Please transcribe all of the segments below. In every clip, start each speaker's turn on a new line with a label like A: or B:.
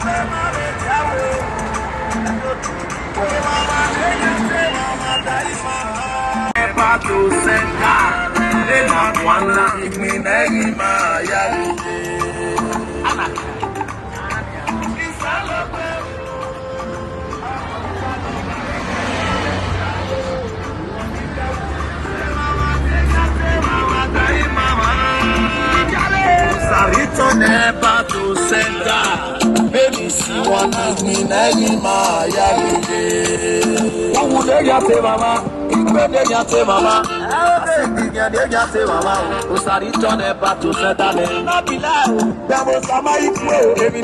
A: Never to send that. Baby, see one make me negi ma ya bide. Who de ya te mama? Ikwe de ya te mama. Asiki de ya te mama. Usarito never to send that. Na bila o. Damo sama ikwe. Baby.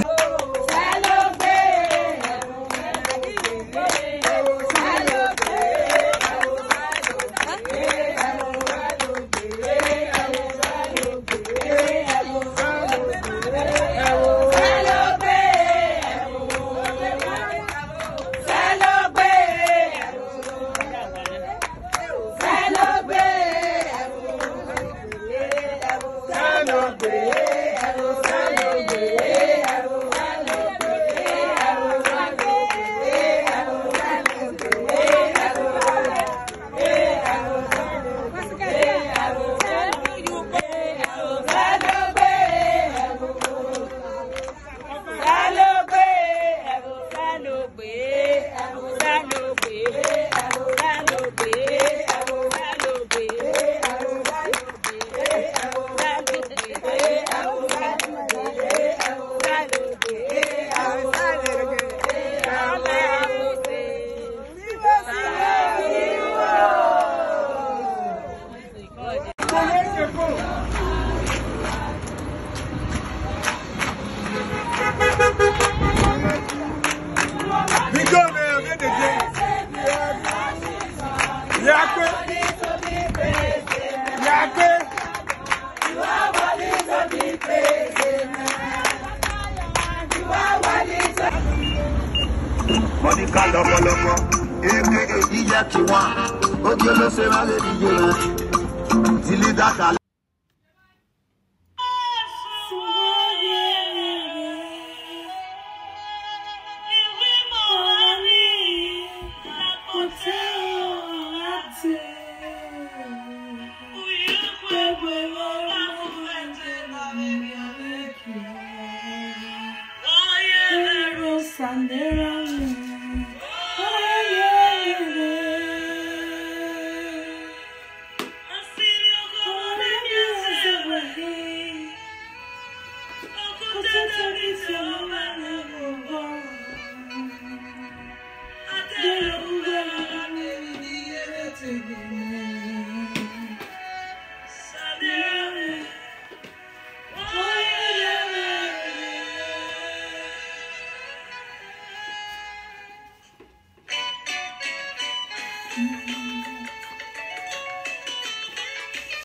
A: Monica Lobo, aka Kiwa, Ojolo Sema Lady, Tilida.